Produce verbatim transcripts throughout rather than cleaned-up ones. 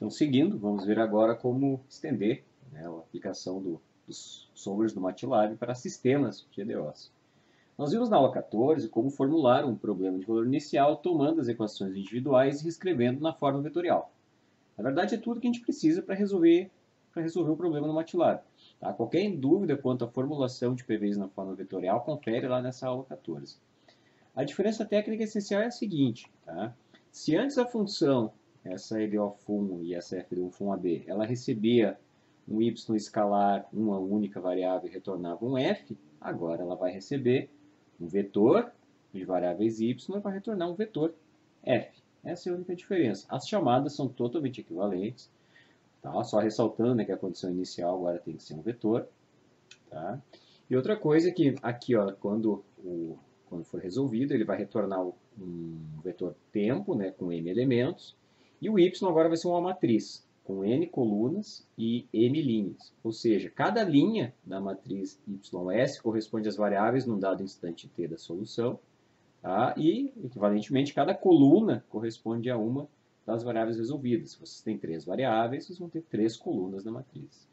Então, seguindo, vamos ver agora como estender, né, a aplicação do, dos softwares do MATLAB para sistemas G D Os. Nós vimos na aula quatorze como formular um problema de valor inicial tomando as equações individuais e reescrevendo na forma vetorial. Na verdade, é tudo que a gente precisa para resolver, para resolver o problema no MATLAB. Tá? Qualquer dúvida quanto à formulação de P Vs na forma vetorial, confere lá nessa aula quatorze. A diferença técnica essencial é a seguinte. Tá? Se antes a função, essa L O fum e essa F D um fum A B, ela recebia um y escalar, uma única variável e retornava um f, agora ela vai receber um vetor de variáveis y e vai retornar um vetor f. Essa é a única diferença. As chamadas são totalmente equivalentes. Tá? Só ressaltando, né, que a condição inicial agora tem que ser um vetor. Tá? E outra coisa é que aqui, ó, quando, o, quando for resolvido, ele vai retornar um vetor tempo, né, com m elementos. E o y agora vai ser uma matriz com n colunas e m linhas. Ou seja, cada linha da matriz ys corresponde às variáveis num dado instante t da solução. Tá? E, equivalentemente, cada coluna corresponde a uma das variáveis resolvidas. Se vocês têm três variáveis, vocês vão ter três colunas na matriz.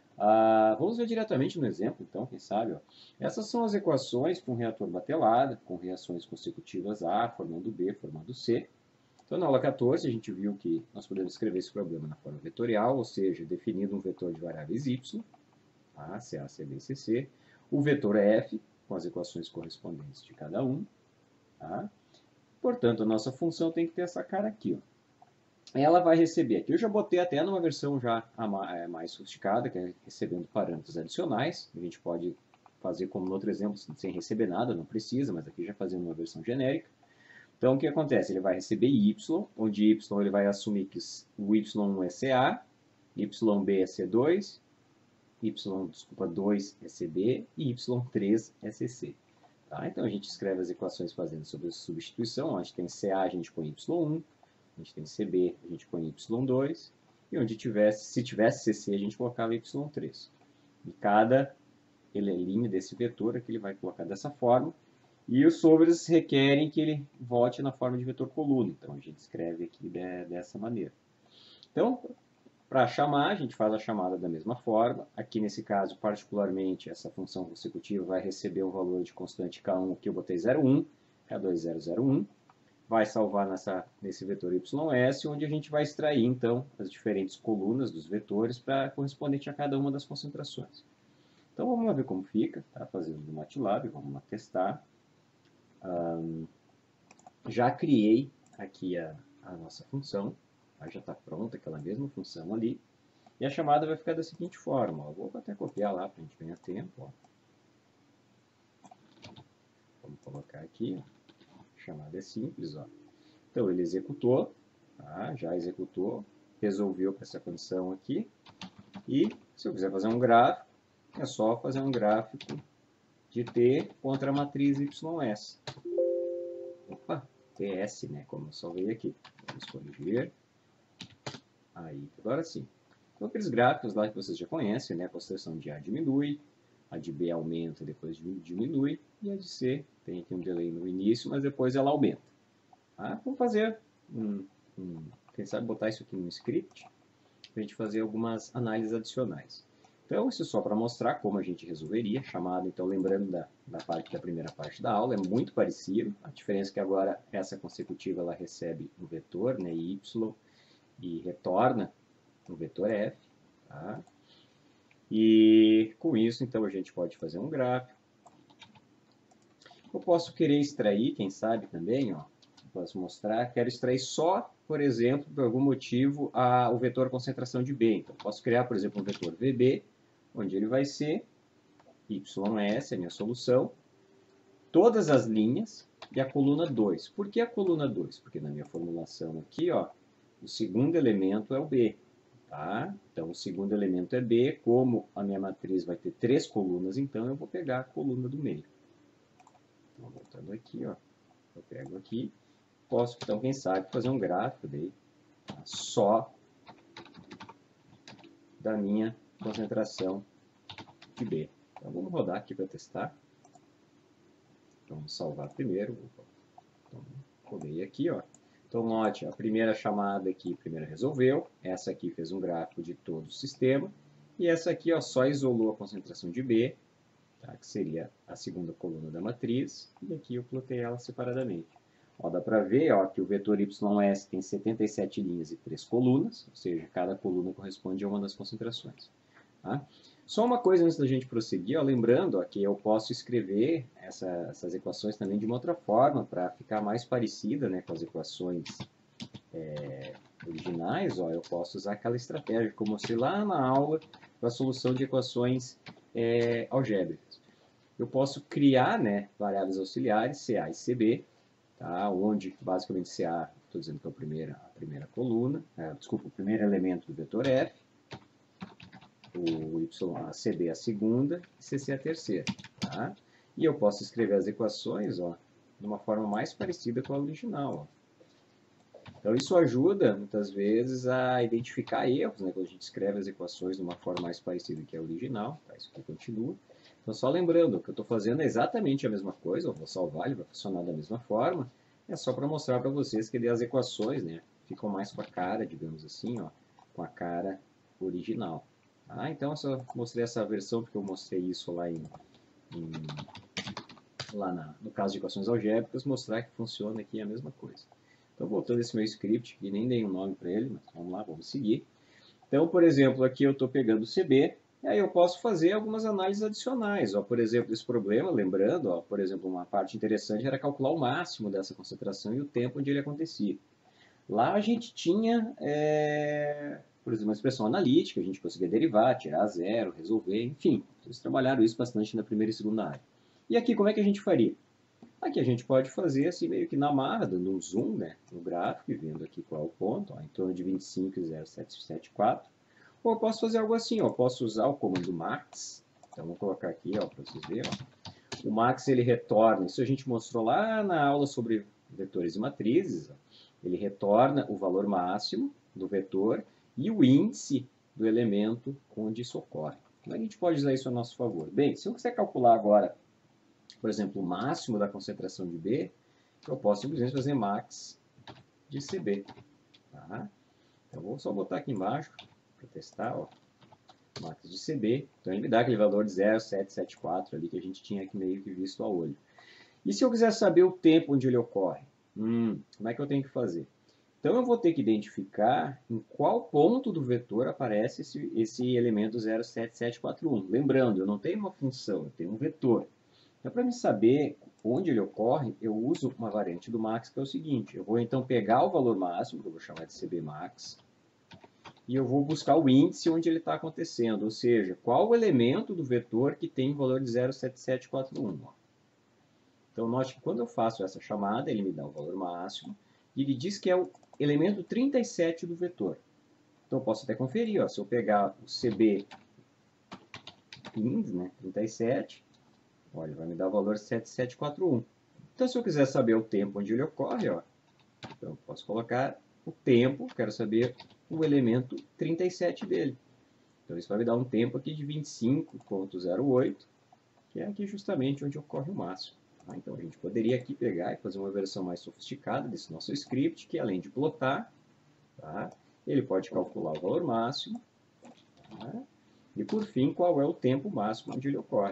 Ah, vamos ver diretamente no exemplo, então, quem sabe. Ó. Essas são as equações para um reator batelada, com reações consecutivas A, formando B, formando C. Então, na aula quatorze, a gente viu que nós podemos escrever esse problema na forma vetorial, ou seja, definindo um vetor de variáveis y, tá? C A, C B, C C, o vetor f, com as equações correspondentes de cada um. Tá? Portanto, a nossa função tem que ter essa cara aqui. Ó. Ela vai receber aqui. Eu já botei até numa versão já mais sofisticada, que é recebendo parâmetros adicionais. A gente pode fazer como no outro exemplo, sem receber nada, não precisa, mas aqui já fazendo uma versão genérica. Então, o que acontece? Ele vai receber y, onde y ele vai assumir que o y um é C A, y B é C dois, y, desculpa, dois é C B e y três é C C. Tá? Então, a gente escreve as equações fazendo sobre substituição. Onde tem C A, a gente põe y um. Onde tem C B, a gente põe y dois. E onde tivesse, se tivesse C C, a gente colocava y três. E cada linha desse vetor aqui ele vai colocar dessa forma. E os solvers requerem que ele volte na forma de vetor coluna. Então, a gente escreve aqui de, dessa maneira. Então, para chamar, a gente faz a chamada da mesma forma. Aqui, nesse caso, particularmente, essa função consecutiva vai receber o valor de constante K um, aqui eu botei zero um, K dois, zero zero um. Vai salvar nessa, nesse vetor ys, onde a gente vai extrair, então, as diferentes colunas dos vetores para correspondente a cada uma das concentrações. Então, vamos lá ver como fica, tá? Fazendo no MATLAB, vamos lá testar. Um, já criei aqui a, a nossa função, tá? Já está pronta aquela mesma função ali. E a chamada vai ficar da seguinte forma, ó. Vou até copiar lá para a gente ganhar tempo. Ó. Vamos colocar aqui, ó. A chamada é simples. Ó. Então, ele executou, tá? Já executou, resolveu para essa condição aqui. E, se eu quiser fazer um gráfico, é só fazer um gráfico de T contra a matriz ys. Opa, T S, né? Como eu salvei aqui. Vamos corrigir. Aí, agora sim. Então, aqueles gráficos lá que vocês já conhecem, né? A concentração de A diminui, a de B aumenta, depois diminui, e a de C tem aqui um delay no início, mas depois ela aumenta. Tá? Vamos fazer, um, um, quem sabe botar isso aqui no script, para a gente fazer algumas análises adicionais. Então, isso é só para mostrar como a gente resolveria. Chamada, então, lembrando da, da parte da primeira parte da aula, é muito parecido. A diferença é que agora essa consecutiva ela recebe um vetor, né, y, e retorna um vetor f. Tá? E com isso, então, a gente pode fazer um gráfico. Eu posso querer extrair, quem sabe também, ó, posso mostrar, quero extrair só, por exemplo, por algum motivo, a, o vetor concentração de B. Então, posso criar, por exemplo, um vetor V B, onde ele vai ser ys, é a minha solução, todas as linhas e a coluna dois. Por que a coluna dois? Porque na minha formulação aqui, ó, o segundo elemento é o B. Tá? Então, o segundo elemento é B, como a minha matriz vai ter três colunas, então eu vou pegar a coluna do meio. Então, voltando aqui, ó, eu pego aqui, posso, então, quem sabe, fazer um gráfico daí, tá? Só da minha concentração de B. Então, vamos rodar aqui para testar. Então, vamos salvar primeiro. Então, rodei aqui, ó. Então, note, a primeira chamada aqui, primeiro resolveu, essa aqui fez um gráfico de todo o sistema, e essa aqui ó, só isolou a concentração de B, tá, que seria a segunda coluna da matriz, e aqui eu plotei ela separadamente. Ó, dá para ver ó, que o vetor Y S tem setenta e sete linhas e três colunas, ou seja, cada coluna corresponde a uma das concentrações. Tá? Só uma coisa antes da gente prosseguir, ó, lembrando ó, que eu posso escrever essa, essas equações também de uma outra forma, para ficar mais parecida né, com as equações é, originais, ó, eu posso usar aquela estratégia que eu mostrei lá na aula para a solução de equações é, algébricas. Eu posso criar né, variáveis auxiliares, C A e C B, tá, onde basicamente C A, estou dizendo que é a primeira, a primeira coluna, é, desculpa, o primeiro elemento do vetor F, o Y, a C B a segunda e C C a terceira. Tá? E eu posso escrever as equações ó, de uma forma mais parecida com a original. Ó. Então isso ajuda, muitas vezes, a identificar erros, né, quando a gente escreve as equações de uma forma mais parecida que a original. Tá? Isso aqui continua. Então só lembrando, o que eu estou fazendo é exatamente a mesma coisa, eu vou salvar, ele vai funcionar da mesma forma. É só para mostrar para vocês que as equações né, ficam mais com a cara, digamos assim, ó, com a cara original. Ah, então eu só mostrei essa versão porque eu mostrei isso lá, em, em, lá na, no caso de equações algébricas, mostrar que funciona aqui a mesma coisa. Então, voltando esse meu script, que nem dei um nome para ele, mas vamos lá, vamos seguir. Então, por exemplo, aqui eu estou pegando o C B, e aí eu posso fazer algumas análises adicionais. Ó, por exemplo, esse problema, lembrando, ó, por exemplo, uma parte interessante era calcular o máximo dessa concentração e o tempo onde ele acontecia. Lá a gente tinha... É... por exemplo, uma expressão analítica, a gente conseguia derivar, tirar zero, resolver, enfim. Eles trabalharam isso bastante na primeira e segunda área. E aqui, como é que a gente faria? Aqui a gente pode fazer assim, meio que na marra, dando um zoom né, no gráfico e vendo aqui qual é o ponto, ó, em torno de vinte e cinco vírgula zero sete sete quatro. Ou eu posso fazer algo assim, ó, eu posso usar o comando max, então vou colocar aqui para vocês verem. Ó. O max ele retorna, isso a gente mostrou lá na aula sobre vetores e matrizes, ó. Ele retorna o valor máximo do vetor e o índice do elemento onde isso ocorre. Como é que a gente pode usar isso a nosso favor? Bem, se eu quiser calcular agora, por exemplo, o máximo da concentração de B, eu posso simplesmente fazer max de C B. Tá? Então, vou só botar aqui embaixo para testar, ó, max de C B. Então, ele me dá aquele valor de zero vírgula sete sete quatro ali que a gente tinha aqui meio que visto a olho. E se eu quiser saber o tempo onde ele ocorre? Hum, como é que eu tenho que fazer? Então, eu vou ter que identificar em qual ponto do vetor aparece esse, esse elemento zero vírgula sete sete quatro um. Lembrando, eu não tenho uma função, eu tenho um vetor. Então, para me saber onde ele ocorre, eu uso uma variante do max, que é o seguinte. Eu vou, então, pegar o valor máximo, que eu vou chamar de C B max, e eu vou buscar o índice onde ele está acontecendo, ou seja, qual o elemento do vetor que tem o valor de zero vírgula sete sete quatro um. Então, note que quando eu faço essa chamada, ele me dá o valor máximo, e ele diz que é o elemento trinta e sete do vetor. Então, eu posso até conferir, ó, se eu pegar o C B quinze, né, trinta e sete, olha, vai me dar o valor sete sete quatro um. Então, se eu quiser saber o tempo onde ele ocorre, ó, então eu posso colocar o tempo, quero saber o elemento trinta e sete dele. Então, isso vai me dar um tempo aqui de vinte e cinco vírgula zero oito, que é aqui justamente onde ocorre o máximo. Então, a gente poderia aqui pegar e fazer uma versão mais sofisticada desse nosso script, que além de plotar, tá, ele pode calcular o valor máximo, tá, e por fim, qual é o tempo máximo onde ele ocorre.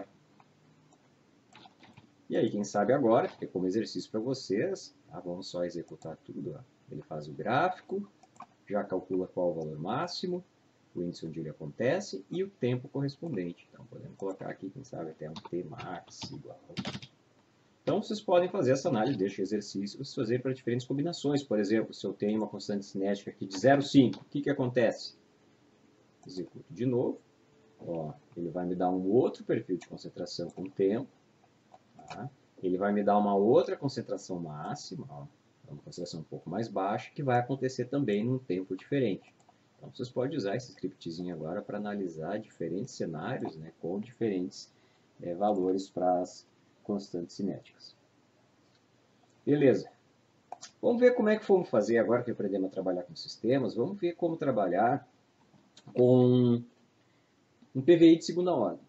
E aí, quem sabe agora, fica como exercício para vocês, tá, vamos só executar tudo. Ó. Ele faz o gráfico, já calcula qual é o valor máximo, o índice onde ele acontece e o tempo correspondente. Então, podemos colocar aqui, quem sabe, até um T max igual... Então, vocês podem fazer essa análise deste exercício, vocês fazerem para diferentes combinações. Por exemplo, se eu tenho uma constante cinética aqui de zero vírgula cinco, o que, que acontece? Executo de novo. Ó, ele vai me dar um outro perfil de concentração com tempo. Tá? Ele vai me dar uma outra concentração máxima, ó, uma concentração um pouco mais baixa, que vai acontecer também num tempo diferente. Então, vocês podem usar esse scriptzinho agora para analisar diferentes cenários, né, com diferentes é, valores para as constantes cinéticas. Beleza. Vamos ver como é que vamos fazer agora que aprendemos a trabalhar com sistemas. Vamos ver como trabalhar com um P V I de segunda ordem.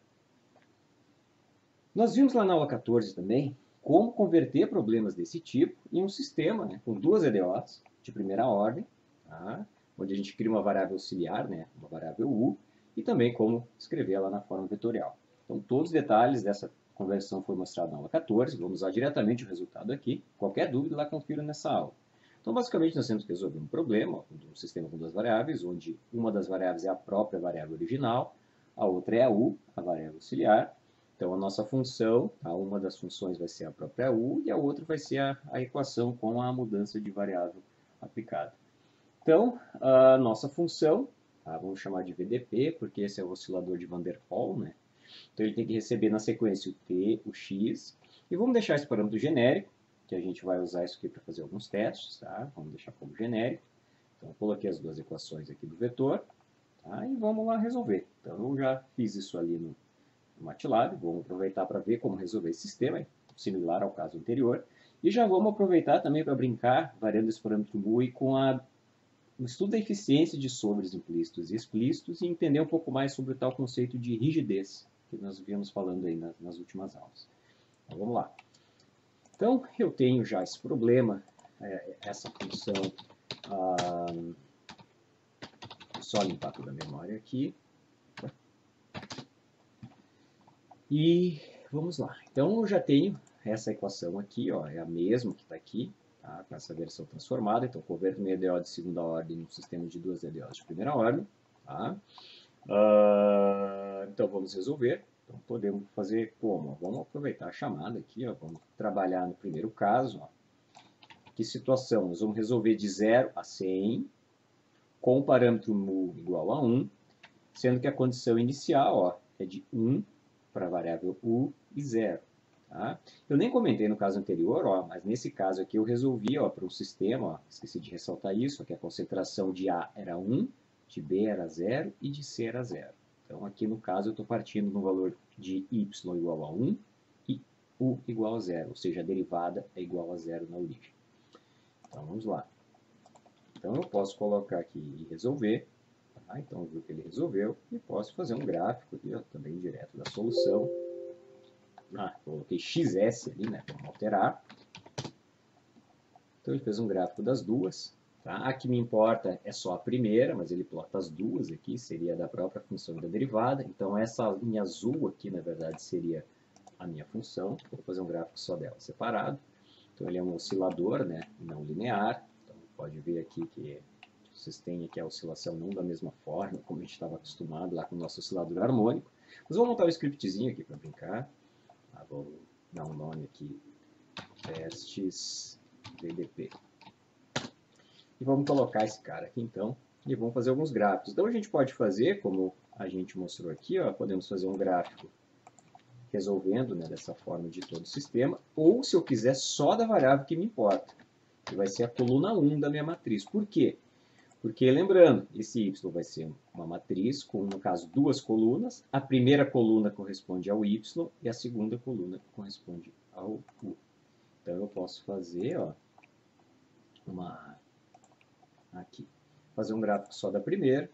Nós vimos lá na aula quatorze também como converter problemas desse tipo em um sistema, né, com duas E D Os, de primeira ordem, tá? Onde a gente cria uma variável auxiliar, né? Uma variável u, e também como escrever ela na forma vetorial. Então, todos os detalhes dessa conversão foram mostrados na aula quatorze, vamos usar diretamente o resultado aqui. Qualquer dúvida, lá confira nessa aula. Então, basicamente, nós temos que resolver um problema, um sistema com duas variáveis, onde uma das variáveis é a própria variável original, a outra é a u, a variável auxiliar. Então, a nossa função, tá? Uma das funções vai ser a própria u e a outra vai ser a, a equação com a mudança de variável aplicada. Então, a nossa função, tá? Vamos chamar de V D P, porque esse é o oscilador de Van der Waals, né? Então, ele tem que receber na sequência o t, o x, e vamos deixar esse parâmetro genérico, que a gente vai usar isso aqui para fazer alguns testes, tá? Vamos deixar como genérico. Então, eu coloquei as duas equações aqui do vetor, tá? E vamos lá resolver. Então, eu já fiz isso ali no, no MATLAB, vamos aproveitar para ver como resolver esse sistema, similar ao caso anterior, e já vamos aproveitar também para brincar, variando esse parâmetro mu com a, o estudo da eficiência de solvers implícitos e explícitos e entender um pouco mais sobre o tal conceito de rigidez, que nós viemos falando aí nas, nas últimas aulas. Então, vamos lá. Então, eu tenho já esse problema, é, essa função, ah, só limpar toda a memória aqui. E vamos lá. Então, eu já tenho essa equação aqui, ó, é a mesma que está aqui, tá, com essa versão transformada. Então, converto minha E D O de segunda ordem num sistema de duas E D Os de primeira ordem. Tá? Ah, então, vamos resolver. Então, podemos fazer como? Vamos aproveitar a chamada aqui, ó, vamos trabalhar no primeiro caso. Ó. Que situação? Nós vamos resolver de zero a cem, com o parâmetro mu igual a um, sendo que a condição inicial ó, é de um para a variável u e zero. Tá? Eu nem comentei no caso anterior, ó, mas nesse caso aqui eu resolvi para um sistema, ó, esqueci de ressaltar isso, ó, que a concentração de A era um, de B era zero e de C era zero. Então, aqui no caso, eu estou partindo no valor de y igual a um e u igual a zero, ou seja, a derivada é igual a zero na origem. Então, vamos lá. Então, eu posso colocar aqui e resolver. Tá? Então, viu que ele resolveu. E posso fazer um gráfico aqui, ó, também direto da solução. Ah, coloquei xs ali, né, para alterar. Então, ele fez um gráfico das duas. Tá? A que me importa é só a primeira, mas ele plota as duas aqui, seria da própria função da derivada. Então, essa linha azul aqui, na verdade, seria a minha função. Vou fazer um gráfico só dela separado. Então, ele é um oscilador, né, não linear. Então, pode ver aqui que vocês têm aqui a oscilação não da mesma forma, como a gente estava acostumado lá com o nosso oscilador harmônico. Mas vou montar um scriptzinho aqui para brincar. Ah, vou dar um nome aqui, testes V D P. E vamos colocar esse cara aqui, então, e vamos fazer alguns gráficos. Então, a gente pode fazer, como a gente mostrou aqui, ó, podemos fazer um gráfico resolvendo, né, dessa forma de todo o sistema, ou se eu quiser só da variável que me importa, que vai ser a coluna um da minha matriz. Por quê? Porque, lembrando, esse y vai ser uma matriz com, no caso, duas colunas. A primeira coluna corresponde ao y e a segunda coluna corresponde ao u. Então, eu posso fazer, ó, uma... aqui, fazer um gráfico só da primeira,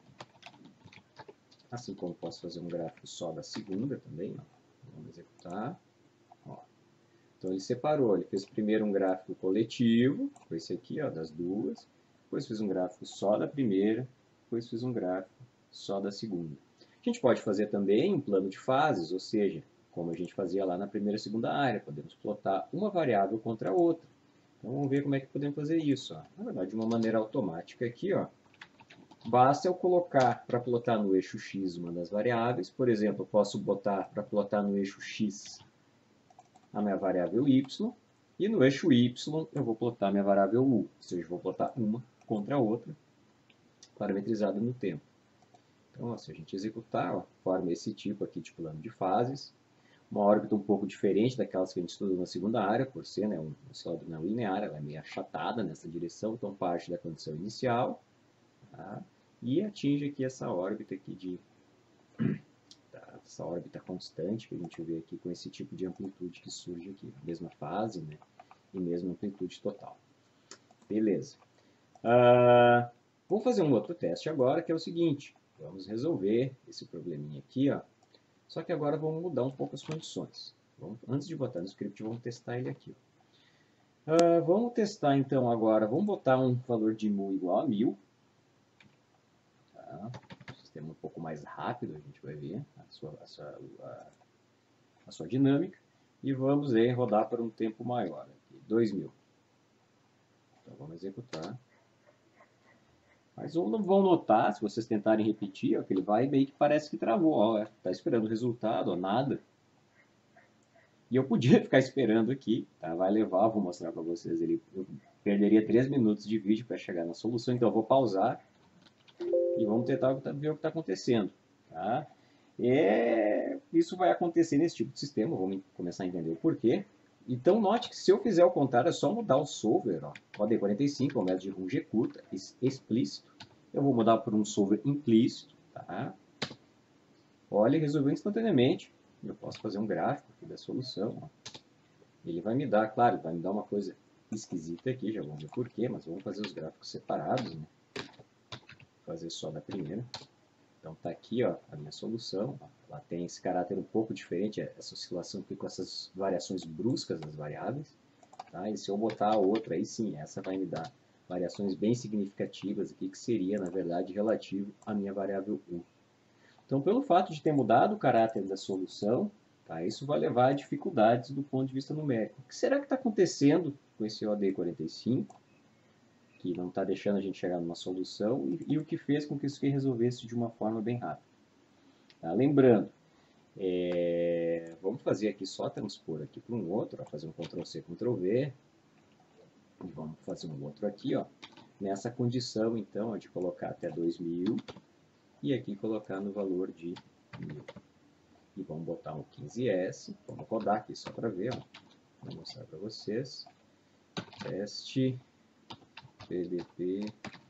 assim como posso fazer um gráfico só da segunda também, ó. Vamos executar, ó. Então ele separou, ele fez primeiro um gráfico coletivo, foi esse aqui, ó, das duas, depois fez um gráfico só da primeira, depois fez um gráfico só da segunda. A gente pode fazer também um plano de fases, ou seja, como a gente fazia lá na primeira e segunda área, podemos plotar uma variável contra a outra. Então, vamos ver como é que podemos fazer isso. Ó. Na verdade, de uma maneira automática aqui, ó, basta eu colocar para plotar no eixo x uma das variáveis. Por exemplo, eu posso botar para plotar no eixo x a minha variável y, e no eixo y eu vou plotar a minha variável u, ou seja, eu vou plotar uma contra a outra, parametrizada no tempo. Então, ó, se a gente executar, ó, forma esse tipo aqui de plano de fases. Uma órbita um pouco diferente daquelas que a gente estudou na segunda área, por ser, né, um oscilador não linear, ela é meio achatada nessa direção, então parte da condição inicial, tá, e atinge aqui essa órbita aqui de, tá, essa órbita constante que a gente vê aqui com esse tipo de amplitude que surge aqui, mesma fase, né, e mesma amplitude total. Beleza. Uh, vou fazer um outro teste agora, que é o seguinte, vamos resolver esse probleminha aqui, ó. Só que agora vamos mudar um pouco as condições. Vamos, antes de botar no script, vamos testar ele aqui. Uh, vamos testar então agora, vamos botar um valor de mu igual a mil. Tá? Um sistema um pouco mais rápido, a gente vai ver a sua, a sua, a, a sua dinâmica. E vamos aí rodar por um tempo maior, aqui, dois mil. Então vamos executar. Mas não vão notar, se vocês tentarem repetir, ó, que ele vai meio que parece que travou. Está esperando o resultado, ó, nada. E eu podia ficar esperando aqui, tá? Vai levar, vou mostrar para vocês. Ele, eu perderia três minutos de vídeo para chegar na solução, então eu vou pausar e vamos tentar ver o que está acontecendo. Tá? É, isso vai acontecer nesse tipo de sistema, vamos começar a entender o porquê. Então note que se eu fizer o contrário, é só mudar o solver, ó, O D quarenta e cinco, é o método de range curta, explícito. Eu vou mudar por um solver implícito. Tá? Olha, resolveu instantaneamente. Eu posso fazer um gráfico aqui da solução. Ó. Ele vai me dar, claro, vai me dar uma coisa esquisita aqui, já vamos ver porquê, mas vamos fazer os gráficos separados, né? Vou fazer só da primeira. Então tá aqui, ó, a minha solução. Ó. Ela tem esse caráter um pouco diferente, essa oscilação aqui com essas variações bruscas das variáveis. Tá? E se eu botar a outra, aí sim, essa vai me dar variações bem significativas aqui, que seria, na verdade, relativo à minha variável u. Então, pelo fato de ter mudado o caráter da solução, tá, isso vai levar a dificuldades do ponto de vista numérico. O que será que está acontecendo com esse O D quarenta e cinco, que não está deixando a gente chegar numa solução, e, e o que fez com que isso aqui resolvesse de uma forma bem rápida? Tá? Lembrando, é, vamos fazer aqui só transpor aqui para um outro, ó, fazer um control C, control V, e vamos fazer um outro aqui, ó, nessa condição, então, ó, de colocar até dois mil, e aqui colocar no valor de mil. E vamos botar um quinze S, vamos rodar aqui só para ver, ó. Vou mostrar para vocês. Teste P D P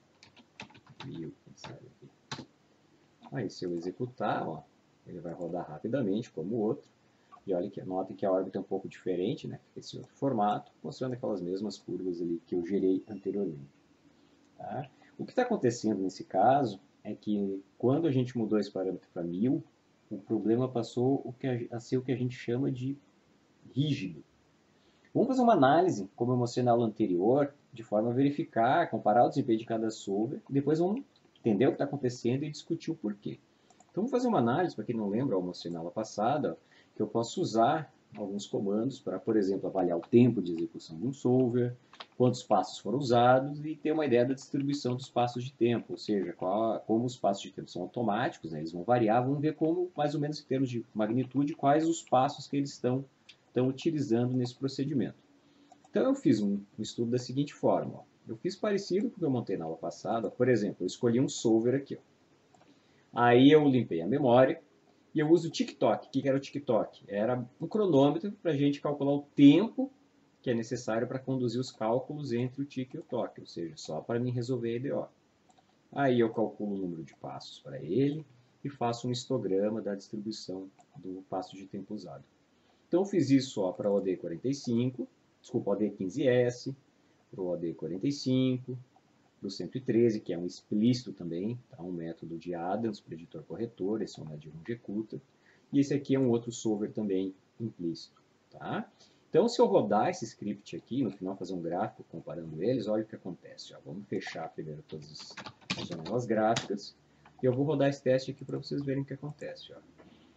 mil, quem sabe aqui. Aí se eu executar, ó, ele vai rodar rapidamente como o outro. E olha que notem que a órbita é um pouco diferente, né? Esse outro formato, mostrando aquelas mesmas curvas ali que eu gerei anteriormente. Tá? O que está acontecendo nesse caso é que quando a gente mudou esse parâmetro para mil, o problema passou a ser o que a gente chama de rígido. Vamos fazer uma análise, como eu mostrei na aula anterior, de forma a verificar, comparar o desempenho de cada solver, e depois vamos entender o que está acontecendo e discutir o porquê. Então, vamos fazer uma análise, para quem não lembra, eu mostrei na aula passada, que eu posso usar alguns comandos para, por exemplo, avaliar o tempo de execução de um solver, quantos passos foram usados e ter uma ideia da distribuição dos passos de tempo, ou seja, qual, como os passos de tempo são automáticos, né, eles vão variar, vamos ver como, mais ou menos em termos de magnitude, quais os passos que eles estão, estão utilizando nesse procedimento. Então eu fiz um, um estudo da seguinte forma, ó. Eu fiz parecido com o que eu montei na aula passada, por exemplo, eu escolhi um solver aqui, ó. Aí eu limpei a memória, e eu uso o TikTok. O que era o TikTok? Era um cronômetro para a gente calcular o tempo que é necessário para conduzir os cálculos entre o Tik e o Tok, ou seja, só para mim resolver a E D O. Aí eu calculo o número de passos para ele e faço um histograma da distribuição do passo de tempo usado. Então eu fiz isso só para o O D quarenta e cinco, desculpa, O D quinze S, para o O D quarenta e cinco, para o cento e treze, que é um explícito também, tá? Um método de Adams, preditor corretor, esse é um método de Runge-Kutta, e esse aqui é um outro solver também implícito. Tá? Então, se eu rodar esse script aqui, no final fazer um gráfico comparando eles, olha o que acontece. Ó. Vamos fechar primeiro todas as janelas gráficas, e eu vou rodar esse teste aqui para vocês verem o que acontece. Ó.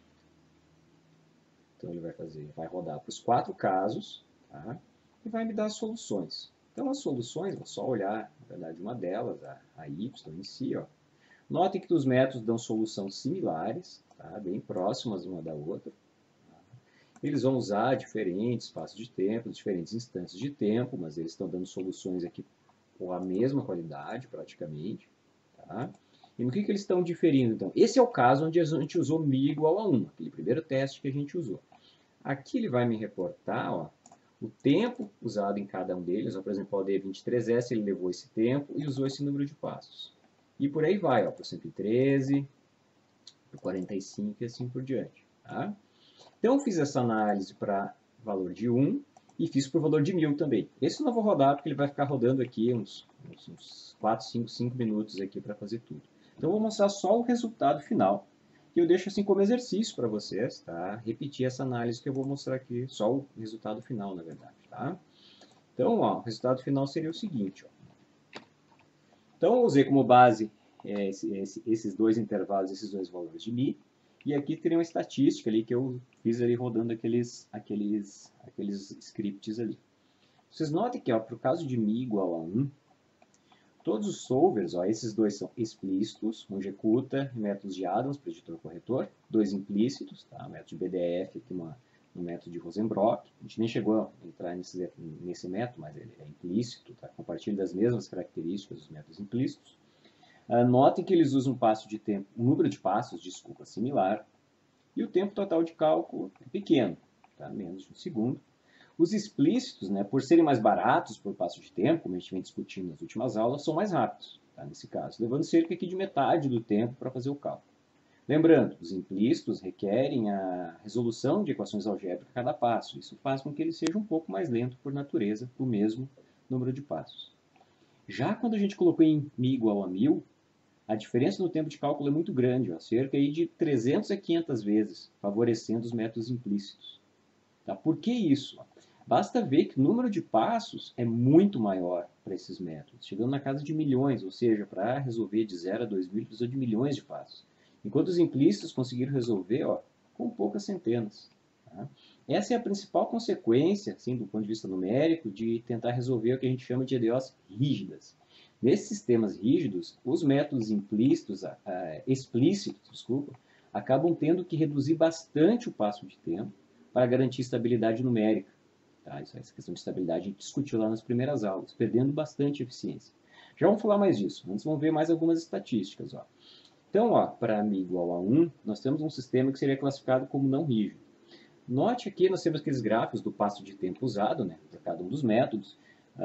Então, ele vai fazer, vai rodar para os quatro casos, tá? E vai me dar as soluções. Então, as soluções, vou só olhar, na verdade, uma delas, a, a Y em si. Ó. Notem que os métodos dão soluções similares, tá? Bem próximas uma da outra. Tá? Eles vão usar diferentes espaços de tempo, diferentes instâncias de tempo, mas eles estão dando soluções aqui com a mesma qualidade, praticamente. Tá? E no que, que eles estão diferindo, então? Esse é o caso onde a gente usou μ igual a um, aquele primeiro teste que a gente usou. Aqui ele vai me reportar, ó, o tempo usado em cada um deles, ó, por exemplo, o O D vinte e três S, ele levou esse tempo e usou esse número de passos. E por aí vai, para o cento e treze, para o quarenta e cinco e assim por diante. Tá? Então, eu fiz essa análise para valor de um e fiz para o valor de mil também. Esse eu não vou rodar, porque ele vai ficar rodando aqui uns, uns, uns quatro, cinco, cinco minutos aqui para fazer tudo. Então, eu vou mostrar só o resultado final, que eu deixo assim como exercício para vocês, tá? Repetir essa análise que eu vou mostrar aqui, só o resultado final, na verdade, tá? Então, ó, o resultado final seria o seguinte. Ó. Então, eu usei como base é, esse, esse, esses dois intervalos, esses dois valores de mi. E aqui teria uma estatística ali que eu fiz ali rodando aqueles, aqueles, aqueles scripts ali. Vocês notem que, para o caso de mi igual a um, todos os solvers, ó, esses dois são explícitos, um executa métodos de Adams, preditor-corretor, dois implícitos, tá? Método de B D F, aqui uma, um método de Rosenbrock. A gente nem chegou a entrar nesse, nesse método, mas ele é implícito, tá? Compartilha das mesmas características dos métodos implícitos. Uh, notem que eles usam um passo de tempo, um número de passos, desculpa, similar, e o tempo total de cálculo é pequeno, tá? Menos de um segundo. Os explícitos, né, por serem mais baratos por passo de tempo, como a gente vem discutindo nas últimas aulas, são mais rápidos, tá? Nesse caso, levando cerca aqui de metade do tempo para fazer o cálculo. Lembrando, os implícitos requerem a resolução de equações algébricas a cada passo. Isso faz com que ele seja um pouco mais lento por natureza, o mesmo número de passos. Já quando a gente colocou em mi igual a mil, a diferença no tempo de cálculo é muito grande, ó, cerca aí de trezentas a quinhentas vezes, favorecendo os métodos implícitos. Tá? Por que isso? Basta ver que o número de passos é muito maior para esses métodos, chegando na casa de milhões, ou seja, para resolver de zero a dois mil, precisa de milhões de passos. Enquanto os implícitos conseguiram resolver ó, com poucas centenas. Tá? Essa é a principal consequência, assim, do ponto de vista numérico, de tentar resolver o que a gente chama de E D Os rígidas. Nesses sistemas rígidos, os métodos implícitos, uh, explícitos, desculpa, acabam tendo que reduzir bastante o passo de tempo para garantir estabilidade numérica. Tá? Essa questão de estabilidade a gente discutiu lá nas primeiras aulas, perdendo bastante eficiência. Já vamos falar mais disso. Antes vamos ver mais algumas estatísticas. Ó. Então, para mi igual a um, nós temos um sistema que seria classificado como não rígido. Note aqui, nós temos aqueles gráficos do passo de tempo usado, né, para cada um dos métodos.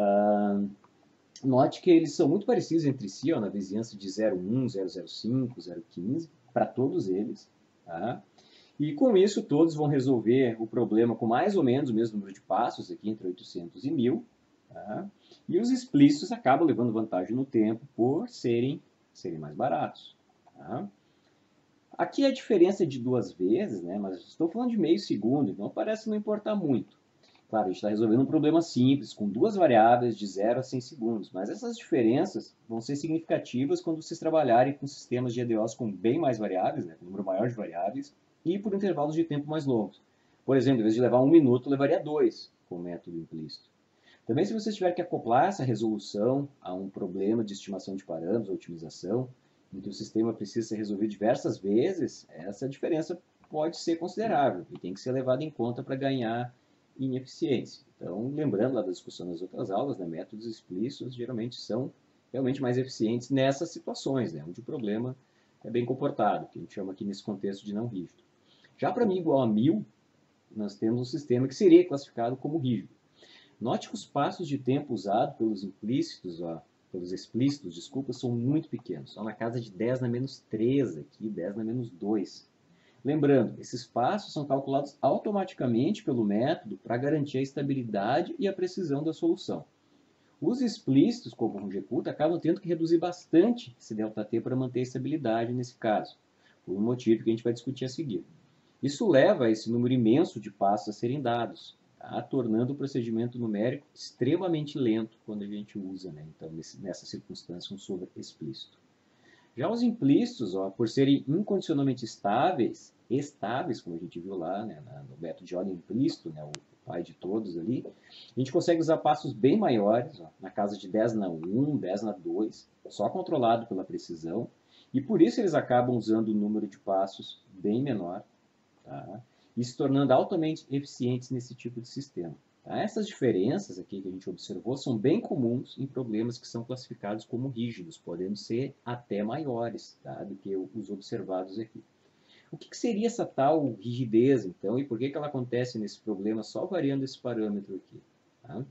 Uh, Note que eles são muito parecidos entre si, ó, na vizinhança de zero vírgula um, zero vírgula zero cinco, zero vírgula quinze, para todos eles. Tá? E com isso, todos vão resolver o problema com mais ou menos o mesmo número de passos, aqui entre oitocentos e mil. Tá? E os explícitos acabam levando vantagem no tempo por serem, serem mais baratos. Tá? Aqui a diferença é de duas vezes, né? Mas estou falando de meio segundo, então parece não importar muito. Claro, a gente está resolvendo um problema simples, com duas variáveis de zero a cem segundos, mas essas diferenças vão ser significativas quando vocês trabalharem com sistemas de E D Os com bem mais variáveis, né, com um número maior de variáveis, e por intervalos de tempo mais longos. Por exemplo, em vez de levar um minuto, levaria dois, com o método implícito. Também, se vocês tiverem que acoplar essa resolução a um problema de estimação de parâmetros ou otimização, em que o sistema precisa ser resolvido diversas vezes, essa diferença pode ser considerável e tem que ser levada em conta para ganhar em eficiência. Então, lembrando lá da discussão nas outras aulas, né, métodos explícitos geralmente são realmente mais eficientes nessas situações, né, onde o problema é bem comportado, que a gente chama aqui nesse contexto de não rígido. Já para mi igual a mil, nós temos um sistema que seria classificado como rígido. Note que os passos de tempo usados pelos implícitos, ó, pelos explícitos, desculpa, são muito pequenos, são na casa de dez na menos três aqui, dez na menos dois. Lembrando, esses passos são calculados automaticamente pelo método para garantir a estabilidade e a precisão da solução. Os explícitos, como o executa, acabam tendo que reduzir bastante esse ΔT para manter a estabilidade nesse caso, por um motivo que a gente vai discutir a seguir. Isso leva a esse número imenso de passos a serem dados, tá? Tornando o procedimento numérico extremamente lento quando a gente usa, né? Então, nesse, nessa circunstância, um solver explícito. Já os implícitos, ó, por serem incondicionalmente estáveis, estáveis, como a gente viu lá, né, no método de ordem implícito, né, o pai de todos ali, a gente consegue usar passos bem maiores, ó, na casa de dez na um, dez na dois, só controlado pela precisão, e por isso eles acabam usando um número de passos bem menor, tá, e se tornando altamente eficientes nesse tipo de sistema. Tá? Essas diferenças aqui que a gente observou são bem comuns em problemas que são classificados como rígidos, podendo ser até maiores, tá, do que os observados aqui. O que, que seria essa tal rigidez, então, e por que, que ela acontece nesse problema só variando esse parâmetro aqui? Tá?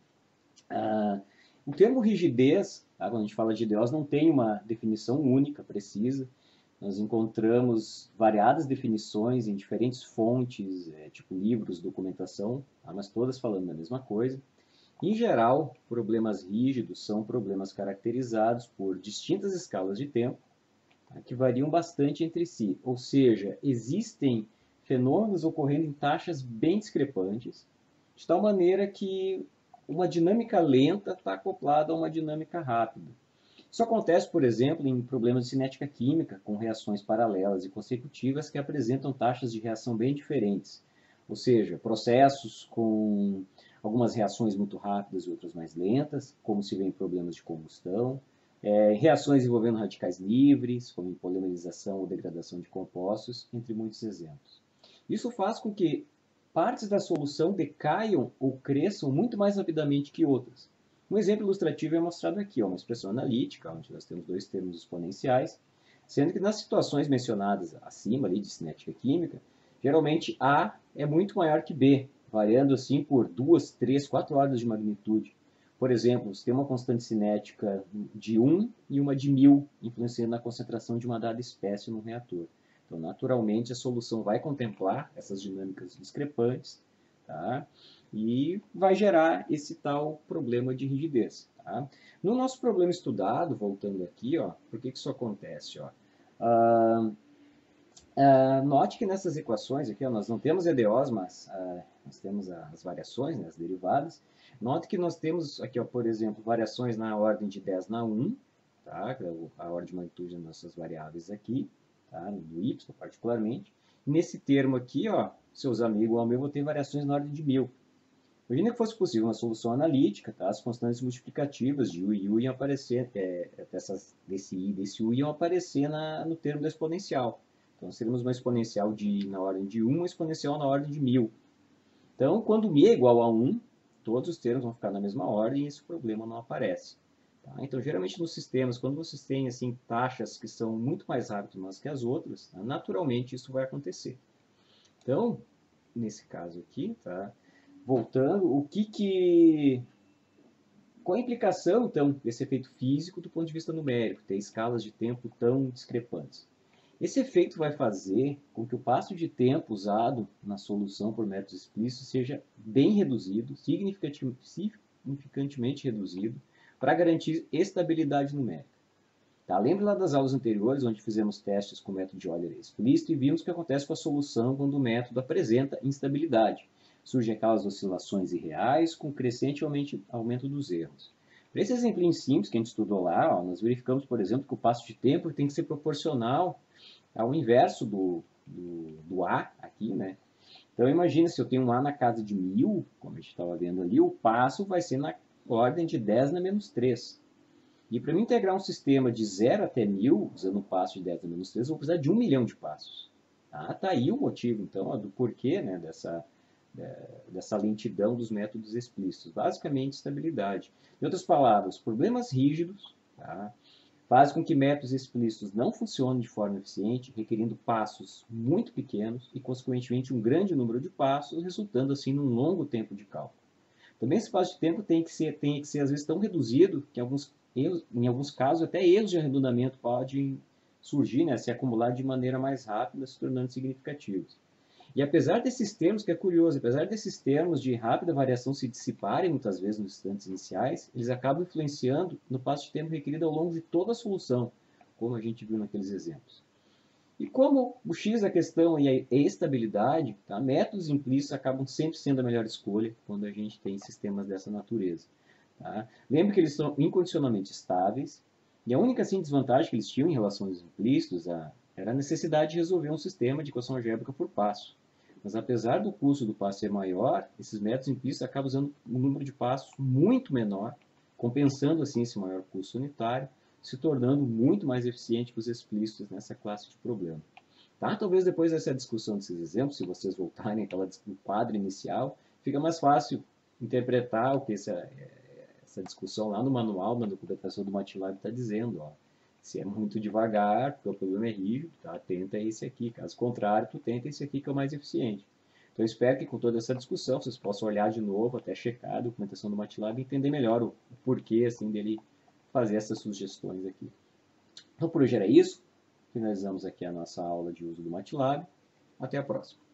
Ah, o termo rigidez, tá, quando a gente fala de E D Os, não tem uma definição única, precisa. Nós encontramos variadas definições em diferentes fontes, é, tipo livros, documentação, tá? Mas todas falando da mesma coisa. Em geral, problemas rígidos são problemas caracterizados por distintas escalas de tempo, tá? Que variam bastante entre si. Ou seja, existem fenômenos ocorrendo em taxas bem discrepantes, de tal maneira que uma dinâmica lenta está acoplada a uma dinâmica rápida. Isso acontece, por exemplo, em problemas de cinética química, com reações paralelas e consecutivas que apresentam taxas de reação bem diferentes. Ou seja, processos com algumas reações muito rápidas e outras mais lentas, como se vê em problemas de combustão, é, reações envolvendo radicais livres, como em polimerização ou degradação de compostos, entre muitos exemplos. Isso faz com que partes da solução decaiam ou cresçam muito mais rapidamente que outras. Um exemplo ilustrativo é mostrado aqui, ó, uma expressão analítica, onde nós temos dois termos exponenciais, sendo que nas situações mencionadas acima ali de cinética química, geralmente A é muito maior que B, variando assim por duas, três, quatro ordens de magnitude. Por exemplo, você tem uma constante cinética de um e uma de mil, influenciando na concentração de uma dada espécie no reator. Então, naturalmente, a solução vai contemplar essas dinâmicas discrepantes, tá? E vai gerar esse tal problema de rigidez. Tá? No nosso problema estudado, voltando aqui, ó, por que, que isso acontece? Ó? Ah, ah, note que nessas equações aqui, ó, nós não temos E D Os, mas ah, nós temos as variações, né, as derivadas. Note que nós temos aqui, ó, por exemplo, variações na ordem de dez na um, tá? A ordem de magnitude das nossas variáveis aqui, tá? Do y particularmente. Nesse termo aqui, ó, seus amigos ao meu, vou ter variações na ordem de mil. Imagina que fosse possível uma solução analítica, tá? As constantes multiplicativas de u e u iam aparecer, é, dessas, desse i e desse u iam aparecer na, no termo da exponencial. Então, seríamos uma exponencial de, na ordem de um, uma exponencial na ordem de mil. Então, quando mi é igual a um, todos os termos vão ficar na mesma ordem e esse problema não aparece. Tá? Então, geralmente nos sistemas, quando vocês têm assim, taxas que são muito mais rápidas umas que as outras, tá? Naturalmente isso vai acontecer. Então, nesse caso aqui, tá? Voltando, o que que... qual a implicação, então, desse efeito físico do ponto de vista numérico, ter escalas de tempo tão discrepantes? Esse efeito vai fazer com que o passo de tempo usado na solução por métodos explícitos seja bem reduzido, significantemente reduzido, para garantir estabilidade numérica. Tá? Lembra lá das aulas anteriores, onde fizemos testes com o método de Euler explícito e vimos o que acontece com a solução quando o método apresenta instabilidade. Surgem aquelas oscilações irreais com crescente aumento dos erros. Para esse exemplo simples que a gente estudou lá, ó, nós verificamos, por exemplo, que o passo de tempo tem que ser proporcional ao inverso do, do, do A aqui, né? Então, imagina se eu tenho um A na casa de mil, como a gente estava vendo ali, o passo vai ser na ordem de dez na menos três. E para mim integrar um sistema de zero até mil, usando o passo de dez na menos três, eu vou precisar de um milhão de passos. Ah, tá aí o motivo, então, ó, do porquê, né, dessa, dessa lentidão dos métodos explícitos. Basicamente, estabilidade. Em outras palavras, problemas rígidos, tá, faz com que métodos explícitos não funcionem de forma eficiente, requerindo passos muito pequenos e, consequentemente, um grande número de passos, resultando, assim, num longo tempo de cálculo. Também esse espaço de tempo tem que ser, tem que ser às vezes, tão reduzido que, em alguns, erros, em alguns casos, até erros de arredondamento podem surgir, né, se acumular de maneira mais rápida, se tornando significativos. E apesar desses termos, que é curioso, apesar desses termos de rápida variação se dissiparem muitas vezes nos instantes iniciais, eles acabam influenciando no passo de tempo requerido ao longo de toda a solução, como a gente viu naqueles exemplos. E como o X da questão é a estabilidade, tá? Métodos implícitos acabam sempre sendo a melhor escolha quando a gente tem sistemas dessa natureza. Tá? Lembre que eles são incondicionalmente estáveis, e a única assim, desvantagem que eles tinham em relação aos implícitos a, era a necessidade de resolver um sistema de equação algébrica por passo. Mas apesar do custo do passo ser maior, esses métodos implícitos acabam usando um número de passos muito menor, compensando assim esse maior custo unitário, se tornando muito mais eficiente que os explícitos nessa classe de problema. Tá? Talvez depois dessa discussão desses exemplos, se vocês voltarem àquela quadro inicial, fica mais fácil interpretar o que essa, essa discussão lá no manual, na documentação do MATLAB está dizendo. Ó. Se é muito devagar, porque o problema é rígido, tá? Tenta esse aqui. Caso contrário, tu tenta esse aqui que é o mais eficiente. Então, eu espero que com toda essa discussão vocês possam olhar de novo, até checar a documentação do MATLAB e entender melhor o, o porquê assim, dele fazer essas sugestões aqui. Então, por hoje era isso. Finalizamos aqui a nossa aula de uso do MATLAB. Até a próxima.